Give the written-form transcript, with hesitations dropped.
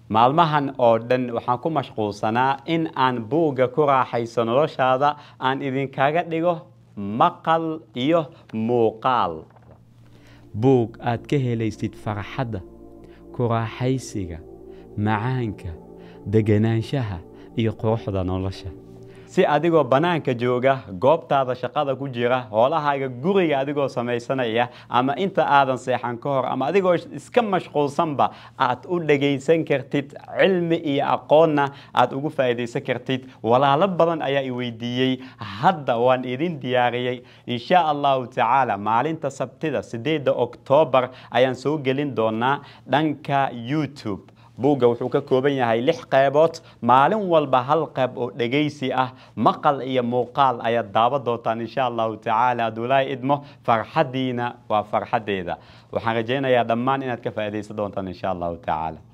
maalmahan oo dhan waxaan ku mashquulsanaa in aan buugga ku raaxayso noloshaada aan idinkaga dhigo maqal iyo muuqaal buug aad ka helaysid farxadda ku raaxaysiga macaanka deganaanshaha iyo quruxda nolosha si adigoo banaanka jooga goobtaada shaqada ku jira hoolahaaga guriga adigoo samaysanaya ama inta aadan seexan ka hor ama adigoo iska mashquulsanba aad u dhagaysan kartid cilmi iyo aqoonna aad ugu faa'iidaysan kartid walaalo badan ayaa i weydiiyey hadda waan idin diyaariyey insha allahu tacaala maalinta sabtida 8 Oktoobar ayaan soo gelin doonaa dhanka YouTube buugga wuxuu ka kooban yahay 6 qaybood maalin walba hal qayb oo dhageysi ah maqal iyo muuqaal ayaad daawan doontaan insha allahu tacaala adulay idmo farxadiina waa farxadeeda waxaan rajaynayaa dhammaan inaad ka faa'iidaysan doontaan insha allahu tacaala